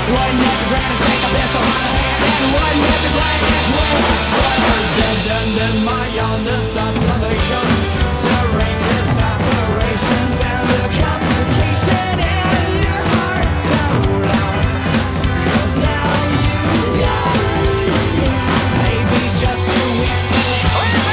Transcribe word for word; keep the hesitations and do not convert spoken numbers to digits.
Wouldn't let the granite take a pistol by the hand, and wouldn't let the granite win. Dead and then my yonder stops of a gun. Stirring this operation, found a complication in your heart so long. 'Cause now you've got maybe just two weeks to live.